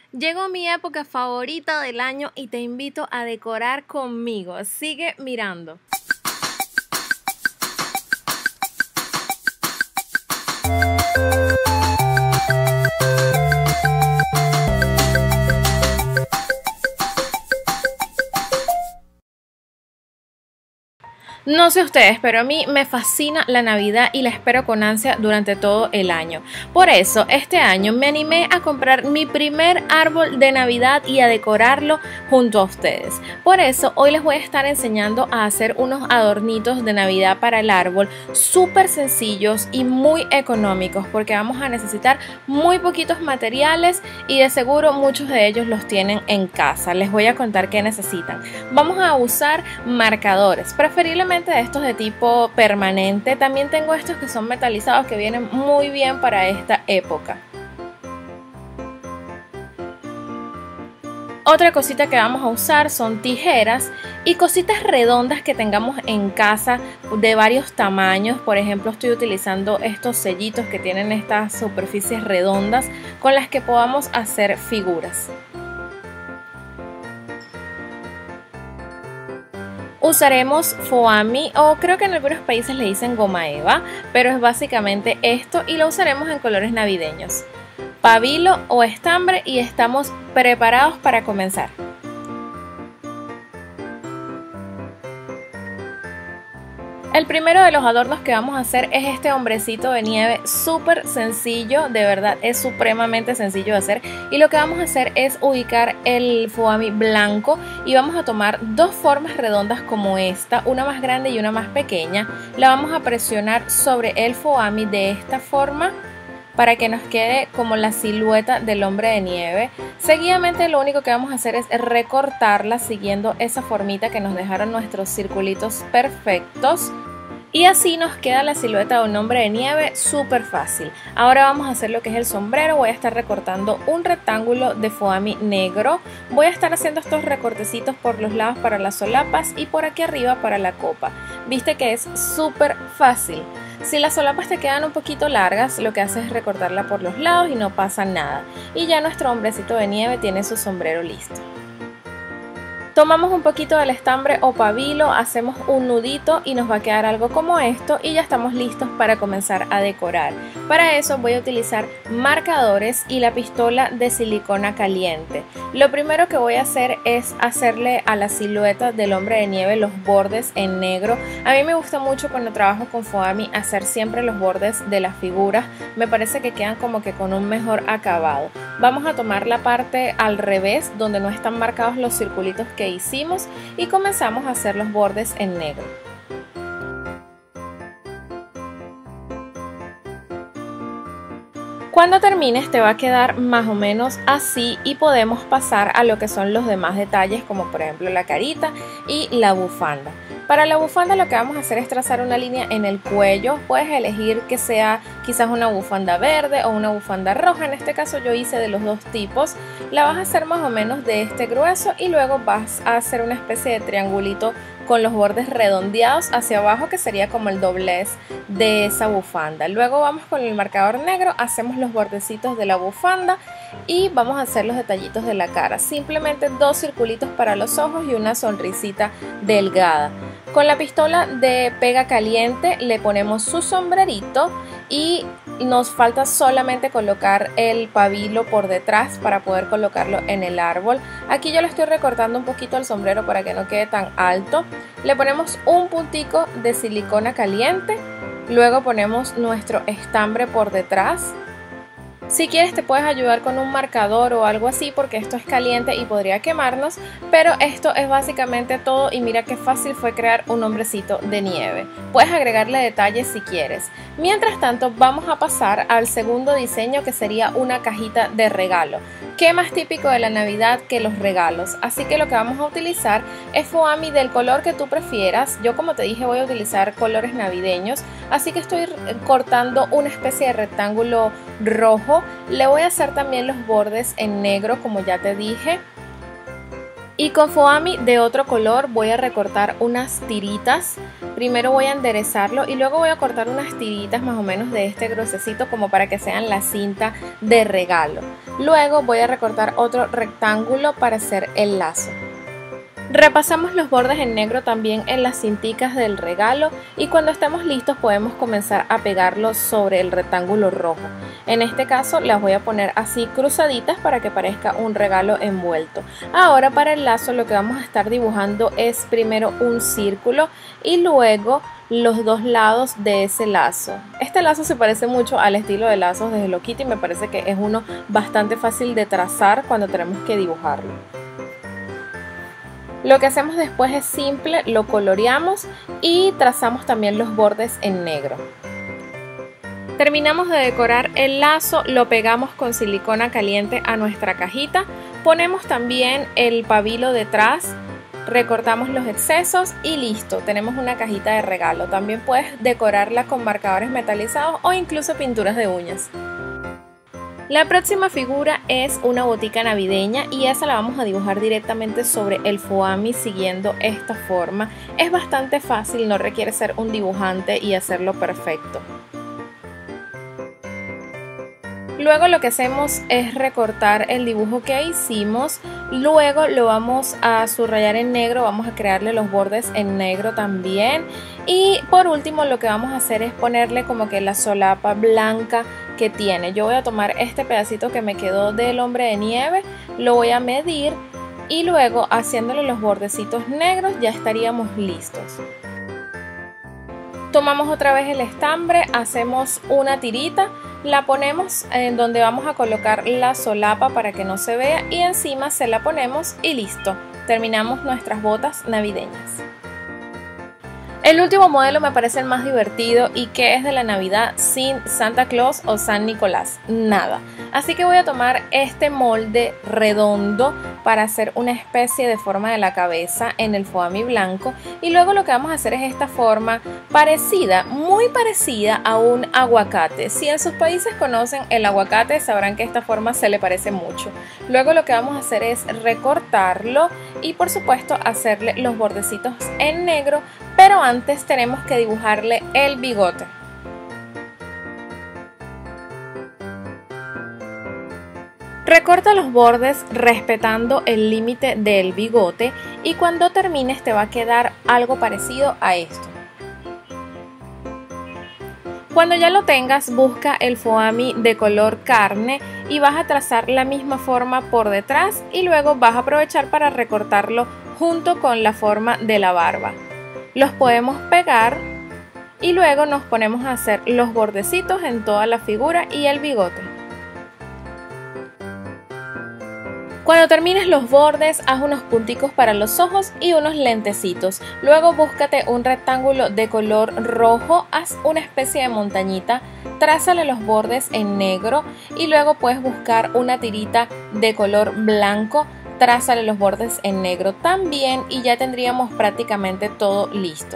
Llegó mi época favorita del año y te invito a decorar conmigo. Sigue mirando. No sé ustedes, pero a mí me fascina la Navidad y la espero con ansia durante todo el año. Por eso, este año me animé a comprar mi primer árbol de Navidad y a decorarlo junto a ustedes. Por eso, hoy les voy a estar enseñando a hacer unos adornitos de Navidad para el árbol súper sencillos y muy económicos, porque vamos a necesitar muy poquitos materiales y de seguro muchos de ellos los tienen en casa. Les voy a contar qué necesitan. Vamos a usar marcadores, preferiblemente de estos de tipo permanente. También tengo estos que son metalizados que vienen muy bien para esta época. Otra cosita que vamos a usar son tijeras y cositas redondas que tengamos en casa de varios tamaños. Por ejemplo, estoy utilizando estos sellitos que tienen estas superficies redondas con las que podamos hacer figuras. Usaremos foamy, o creo que en algunos países le dicen goma eva, pero es básicamente esto y lo usaremos en colores navideños. Pabilo o estambre y estamos preparados para comenzar. El primero de los adornos que vamos a hacer es este hombrecito de nieve súper sencillo, de verdad es supremamente sencillo de hacer, y lo que vamos a hacer es ubicar el foamy blanco y vamos a tomar dos formas redondas como esta, una más grande y una más pequeña. La vamos a presionar sobre el foamy de esta forma para que nos quede como la silueta del hombre de nieve. Seguidamente lo único que vamos a hacer es recortarla siguiendo esa formita que nos dejaron nuestros circulitos perfectos. Y así nos queda la silueta de un hombre de nieve súper fácil. Ahora vamos a hacer lo que es el sombrero. Voy a estar recortando un rectángulo de foamy negro. Voy a estar haciendo estos recortecitos por los lados para las solapas y por aquí arriba para la copa. Viste que es súper fácil. Si las solapas te quedan un poquito largas, lo que haces es recortarla por los lados y no pasa nada. Y ya nuestro hombrecito de nieve tiene su sombrero listo. Tomamos un poquito del estambre o pabilo, hacemos un nudito y nos va a quedar algo como esto y ya estamos listos para comenzar a decorar. Para eso voy a utilizar marcadores y la pistola de silicona caliente. Lo primero que voy a hacer es hacerle a la silueta del hombre de nieve los bordes en negro. A mí me gusta mucho cuando trabajo con foamy hacer siempre los bordes de las figuras. Me parece que quedan como que con un mejor acabado. Vamos a tomar la parte al revés donde no están marcados los circulitos que hicimos y comenzamos a hacer los bordes en negro. Cuando termines te va a quedar más o menos así y podemos pasar a lo que son los demás detalles, como por ejemplo la carita y la bufanda. Para la bufanda lo que vamos a hacer es trazar una línea en el cuello. Puedes elegir que sea quizás una bufanda verde o una bufanda roja. En este caso yo hice de los dos tipos. La vas a hacer más o menos de este grueso y luego vas a hacer una especie de triangulito con los bordes redondeados hacia abajo, que sería como el doblez de esa bufanda. Luego vamos con el marcador negro, hacemos los bordecitos de la bufanda y vamos a hacer los detallitos de la cara. Simplemente dos circulitos para los ojos y una sonrisita delgada. Con la pistola de pega caliente le ponemos su sombrerito y nos falta solamente colocar el pabilo por detrás para poder colocarlo en el árbol. Aquí yo le estoy recortando un poquito el sombrero para que no quede tan alto. Le ponemos un puntico de silicona caliente, luego ponemos nuestro estambre por detrás. Si quieres te puedes ayudar con un marcador o algo así porque esto es caliente y podría quemarnos, pero esto es básicamente todo y mira qué fácil fue crear un hombrecito de nieve. Puedes agregarle detalles si quieres. Mientras tanto vamos a pasar al segundo diseño, que sería una cajita de regalo. ¿Qué más típico de la Navidad que los regalos? Así que lo que vamos a utilizar es foamy del color que tú prefieras. Yo, como te dije, voy a utilizar colores navideños, así que estoy cortando una especie de rectángulo rojo. Le voy a hacer también los bordes en negro, como ya te dije. Y con foamy de otro color voy a recortar unas tiritas primero voy a enderezarlo y luego voy a cortar unas tiritas más o menos de este grosecito como para que sean la cinta de regalo. Luego voy a recortar otro rectángulo para hacer el lazo. Repasamos los bordes en negro también en las cinticas del regalo y cuando estemos listos podemos comenzar a pegarlos sobre el rectángulo rojo. En este caso las voy a poner así cruzaditas para que parezca un regalo envuelto. Ahora para el lazo lo que vamos a estar dibujando es primero un círculo y luego los dos lados de ese lazo. Este lazo se parece mucho al estilo de lazos de Hello Kitty, me parece que es uno bastante fácil de trazar cuando tenemos que dibujarlo. Lo que hacemos después es simple, lo coloreamos y trazamos también los bordes en negro. Terminamos de decorar el lazo, lo pegamos con silicona caliente a nuestra cajita, ponemos también el pabilo detrás, recortamos los excesos y listo, tenemos una cajita de regalo. También puedes decorarla con marcadores metalizados o incluso pinturas de uñas. La próxima figura es una botica navideña y esa la vamos a dibujar directamente sobre el foamy siguiendo esta forma. Es bastante fácil, no requiere ser un dibujante y hacerlo perfecto. Luego lo que hacemos es recortar el dibujo que hicimos, luego lo vamos a subrayar en negro, vamos a crearle los bordes en negro también y por último lo que vamos a hacer es ponerle como que la solapa blanca que tiene. Yo voy a tomar este pedacito que me quedó del hombre de nieve, lo voy a medir y luego haciéndole los bordecitos negros ya estaríamos listos. Tomamos otra vez el estambre, hacemos una tirita, la ponemos en donde vamos a colocar la solapa para que no se vea y encima se la ponemos y listo, terminamos nuestras botas navideñas. El último modelo me parece el más divertido y que es de la Navidad sin Santa Claus o San Nicolás, nada. Así que voy a tomar este molde redondo para hacer una especie de forma de la cabeza en el foamy blanco y luego lo que vamos a hacer es esta forma parecida, muy parecida a un aguacate. Si en sus países conocen el aguacate sabrán que esta forma se le parece mucho. Luego lo que vamos a hacer es recortarlo y por supuesto hacerle los bordecitos en negro, pero antes tenemos que dibujarle el bigote. Recorta los bordes respetando el límite del bigote y cuando termines te va a quedar algo parecido a esto. Cuando ya lo tengas, busca el foamy de color carne y vas a trazar la misma forma por detrás y luego vas a aprovechar para recortarlo junto con la forma de la barba. Los podemos pegar y luego nos ponemos a hacer los bordecitos en toda la figura y el bigote. Cuando termines los bordes, haz unos punticos para los ojos y unos lentecitos. Luego búscate un rectángulo de color rojo, haz una especie de montañita, trázale los bordes en negro y luego puedes buscar una tirita de color blanco, trázale los bordes en negro también y ya tendríamos prácticamente todo listo.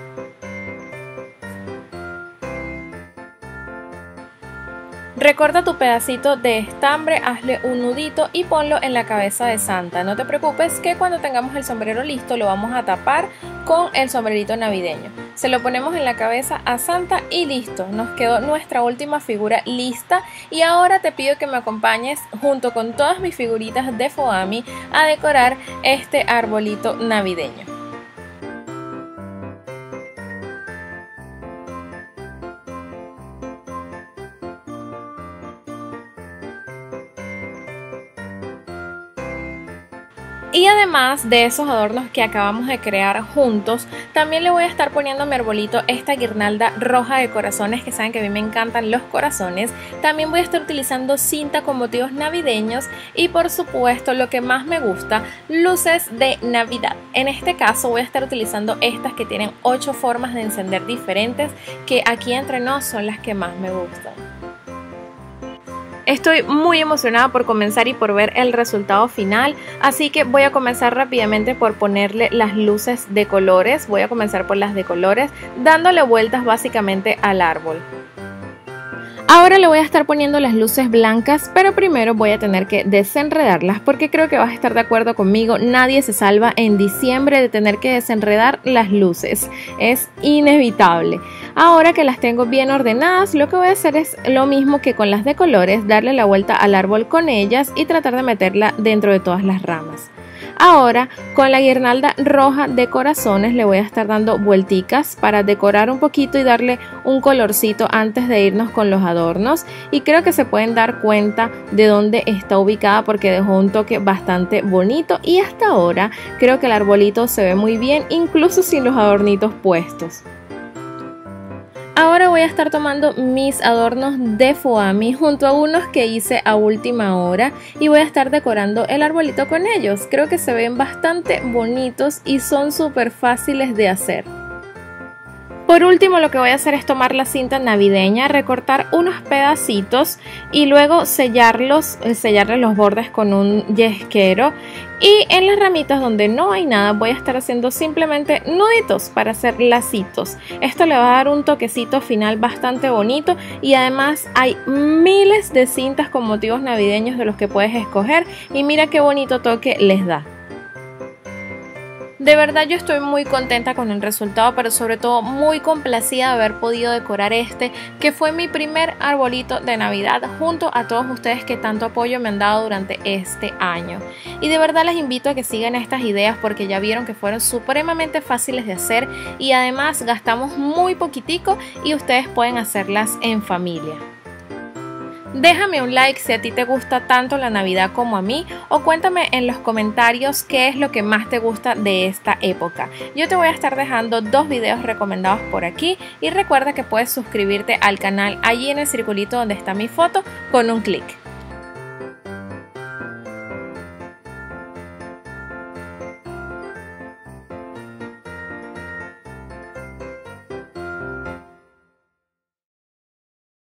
Recorta tu pedacito de estambre, hazle un nudito y ponlo en la cabeza de Santa. No te preocupes que cuando tengamos el sombrero listo lo vamos a tapar con el sombrerito navideño. Se lo ponemos en la cabeza a Santa y listo, nos quedó nuestra última figura lista y ahora te pido que me acompañes junto con todas mis figuritas de foamy a decorar este arbolito navideño. Y además de esos adornos que acabamos de crear juntos, también le voy a estar poniendo a mi arbolito esta guirnalda roja de corazones, que saben que a mí me encantan los corazones. También voy a estar utilizando cinta con motivos navideños y por supuesto lo que más me gusta, luces de Navidad. En este caso voy a estar utilizando estas que tienen 8 formas de encender diferentes, que aquí entre nos son las que más me gustan. Estoy muy emocionada por comenzar y por ver el resultado final, así que voy a comenzar rápidamente por ponerle las luces de colores. Voy a comenzar por las de colores, dándole vueltas básicamente al árbol. Ahora le voy a estar poniendo las luces blancas, pero primero voy a tener que desenredarlas porque creo que vas a estar de acuerdo conmigo, nadie se salva en diciembre de tener que desenredar las luces, es inevitable. Ahora que las tengo bien ordenadas, lo que voy a hacer es lo mismo que con las de colores, darle la vuelta al árbol con ellas y tratar de meterla dentro de todas las ramas. Ahora con la guirnalda roja de corazones le voy a estar dando vuelticas para decorar un poquito y darle un colorcito antes de irnos con los adornos, y creo que se pueden dar cuenta de dónde está ubicada porque dejó un toque bastante bonito y hasta ahora creo que el arbolito se ve muy bien incluso sin los adornitos puestos. Ahora voy a estar tomando mis adornos de foamy junto a unos que hice a última hora y voy a estar decorando el arbolito con ellos. Creo que se ven bastante bonitos y son súper fáciles de hacer. Por último, lo que voy a hacer es tomar la cinta navideña, recortar unos pedacitos y luego sellarle los bordes con un yesquero, y en las ramitas donde no hay nada voy a estar haciendo simplemente nuditos para hacer lacitos. Esto le va a dar un toquecito final bastante bonito y además hay miles de cintas con motivos navideños de los que puedes escoger y mira qué bonito toque les da. De verdad yo estoy muy contenta con el resultado, pero sobre todo muy complacida de haber podido decorar que fue mi primer arbolito de Navidad junto a todos ustedes que tanto apoyo me han dado durante este año. Y de verdad les invito a que sigan estas ideas porque ya vieron que fueron supremamente fáciles de hacer y además gastamos muy poquitico y ustedes pueden hacerlas en familia. Déjame un like si a ti te gusta tanto la Navidad como a mí, o cuéntame en los comentarios qué es lo que más te gusta de esta época. Yo te voy a estar dejando 2 videos recomendados por aquí y recuerda que puedes suscribirte al canal allí en el circulito donde está mi foto con un clic.